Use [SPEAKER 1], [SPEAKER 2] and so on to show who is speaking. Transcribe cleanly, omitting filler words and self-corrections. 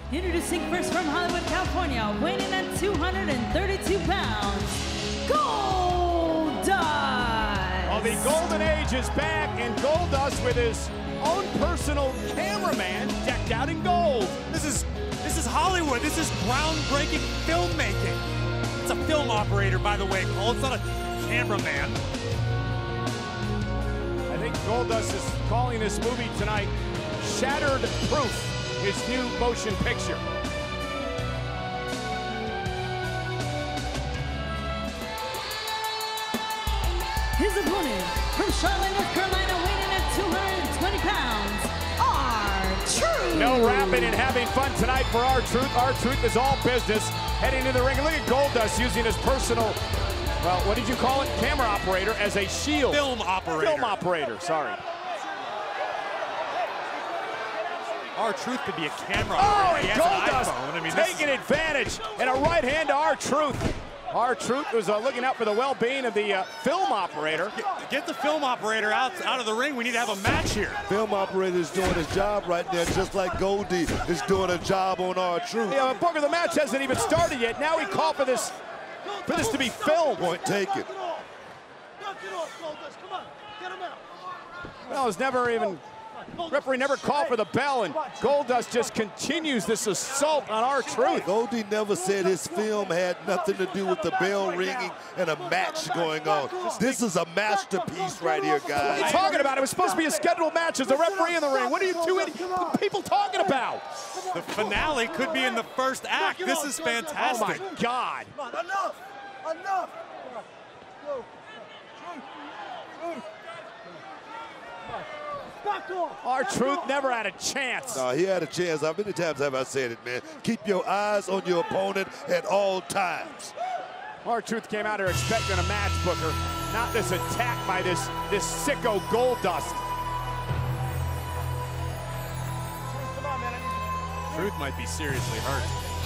[SPEAKER 1] Introducing first from Hollywood, California, weighing in at 232 pounds, Goldust!
[SPEAKER 2] Well, the golden age is back, and Goldust with his own personal cameraman decked out in gold.
[SPEAKER 3] This is Hollywood. This is groundbreaking filmmaking. It's a film operator, by the way, Cole. It's not a cameraman.
[SPEAKER 2] I think Goldust is calling this movie tonight Shattered Proof, his new motion picture.
[SPEAKER 1] His opponent from Charlotte, North Carolina, weighing in at 220 pounds, R-Truth.
[SPEAKER 2] No rapping and having fun tonight for R-Truth. R-Truth is all business. Heading to the ring. Look at Goldust using his personal, well, what did you call it? Camera operator as a shield.
[SPEAKER 3] Film operator.
[SPEAKER 2] Film operator, sorry.
[SPEAKER 3] R-Truth could be a camera
[SPEAKER 2] Oh,
[SPEAKER 3] operator.
[SPEAKER 2] and Goldust taking advantage. And a right hand to R-Truth. R-Truth was looking out for the well-being of the film operator.
[SPEAKER 3] Get the film operator out of the ring. We need to have a match here.
[SPEAKER 4] Film operator is doing his job right there, just like Goldie is doing a job on R-Truth.
[SPEAKER 2] Yeah, but Booker, the match hasn't even started yet. Now he called for this to be filmed.
[SPEAKER 4] Point taken.
[SPEAKER 2] Well, it's never even, referee never called for the bell, and Goldust just continues this assault on R-Truth.
[SPEAKER 4] Goldie never said his film had nothing to do with the bell ringing and a match going on. This is a masterpiece right here,
[SPEAKER 2] What are you
[SPEAKER 4] guys.
[SPEAKER 2] talking about? It was supposed to be a scheduled match. There's a referee in the ring. What are you two people talking about?
[SPEAKER 3] The finale could be in the first act. This is fantastic.
[SPEAKER 2] Oh, my God.
[SPEAKER 5] Enough! Enough!
[SPEAKER 2] R-Truth never had a chance.
[SPEAKER 4] No, he had a chance. How many times have I said it, man? Keep your eyes on your opponent at all times.
[SPEAKER 2] R-Truth came out here expecting a match, Booker, not this attack by this sicko Goldust.
[SPEAKER 3] Truth might be seriously hurt.